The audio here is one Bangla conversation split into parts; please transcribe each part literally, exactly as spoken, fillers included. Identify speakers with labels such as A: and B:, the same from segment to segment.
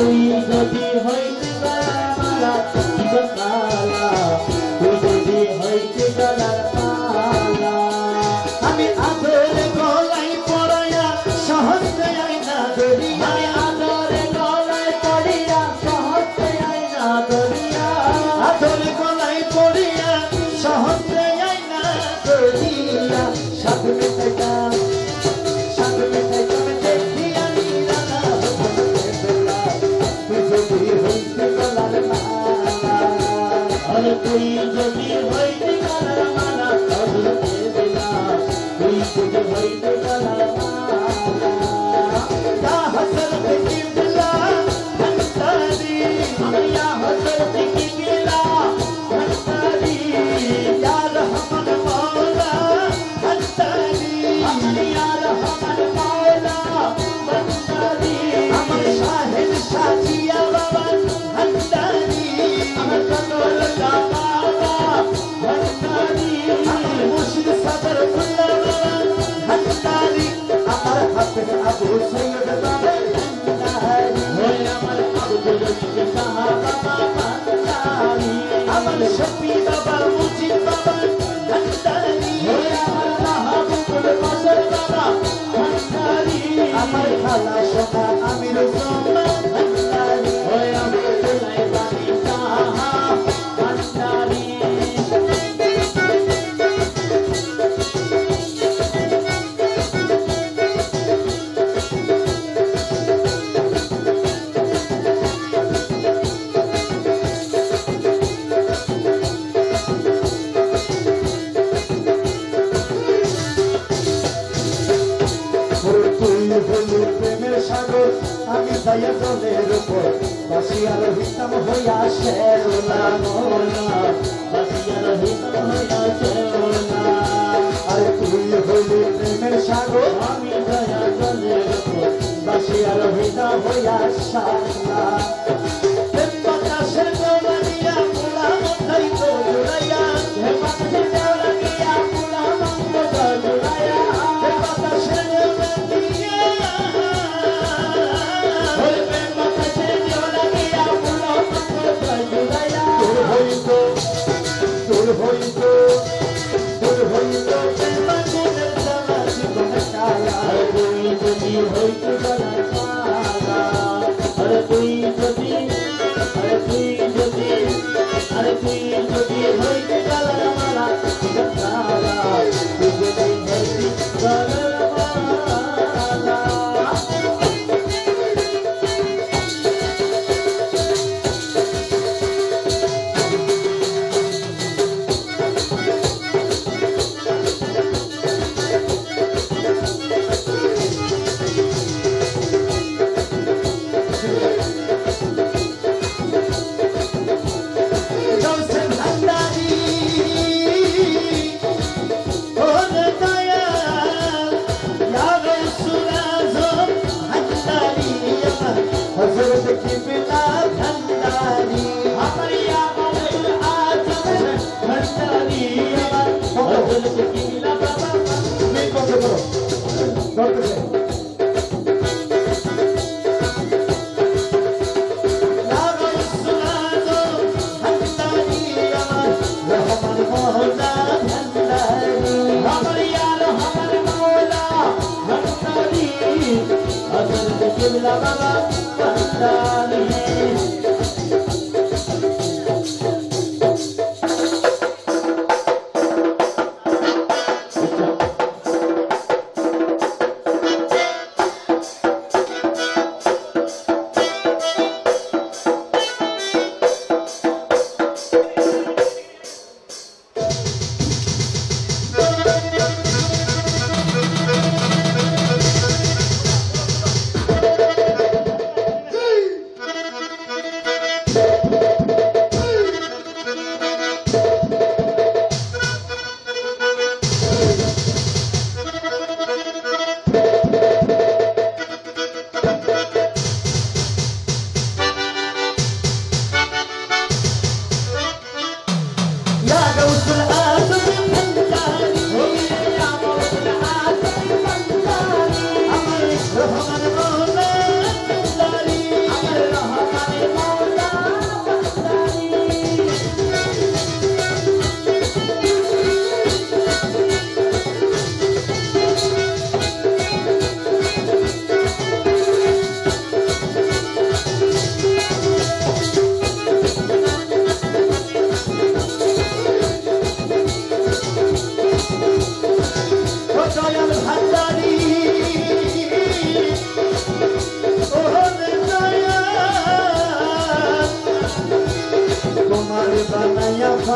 A: তুই যদি হইতে গলার মালা কালা তুই যদি হইতে গলার মালা আমি আদরে গলায় পড়াইয়া সহজে আইনা ধরিয়া আমি আদরে গলায় পড়িয়া সহজে আইনা ধরিয়া আদরে গলায় পড়িয়া সহজে আইনা ধরিয়া সাধু থাকা সাধু থাকা দেখিয়া নিরালা তুই যদি হইতে গলার মালা আরে তুই যদি হইতে গলার মালা সাধুকে দিলা তুই যদি হইতে গলার মালা ইয়া হযরত কিবলা হন্তারি আমি ইয়া হযরত কিবলা হন্তারি ইয়া রহমান মাওলা হন্তারি আমি ইয়া রহমান মাওলা হন্তারি আমার শাহেদ সাজিয়া বাবা হন্তারি আমার কতল বাবা হন্তারি আমার মুর্শিদ সাদর ফুল্লা বাবা হন্তারি আমার হাফেজ আবু সৈয়দ বাবা হন্তারি ওই আমার আব্দুল রশিদ সাহাবা বাবা হন্তারি আমার শফি বাবা মুজিব বাবা হন্তারি ওই আমার মাহবুবুল বশর বাবা হন্তারি আমার খালা সোনা আমির সোনা হন্তারি ওই আমার দুলাই বাড়ি সাহা হন্তারি তুই হলি প্রেমের সাগর আমি দয়া জলের উপর বাসিয়ার হিতাম হইয়া শেরোলা মোলা বাসিয়ার হিতাম হইয়া শেরোলা আরে তুই হলি প্রেমের সাগর আমি দয়া জলের উপর বাসিয়ার হিতাম হইয়া শালা প্রেম বাতাসের দেওয়ানিয়া পোলা মন্দাই তো জুড়াইয়া প্রেম বাতাসের দেওয়ানিয়া পোলা মন্দ জুড়াইয়া প্রেম বাতাসের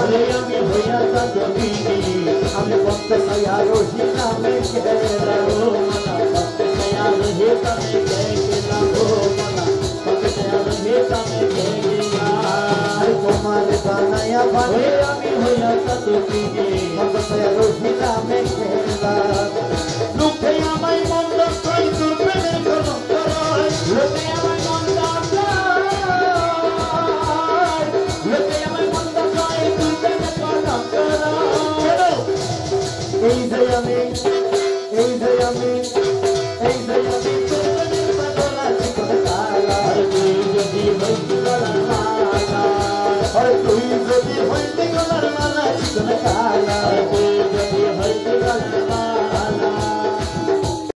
A: ওরে আমি হইয়া চাঁদনি আমি ভক্ত ছায়া রহি নামে গেলা ও মালা ভক্ত ছায়া রহি তামে গেলা ও মালা ভক্ত ছায়া রহি তামে গেলা তোমার বানায়া ওরে আমি হইয়া চাঁদনি ভক্ত ছায়া রহি নামে গেলা লোকে আমায় মন্দ কই তোর প্রেমের কলম করায় লোকে আমায় মন্দ কয় লোকে আমায় মন্দ কয় তোর প্রেমের কলম করায় এই যে আমি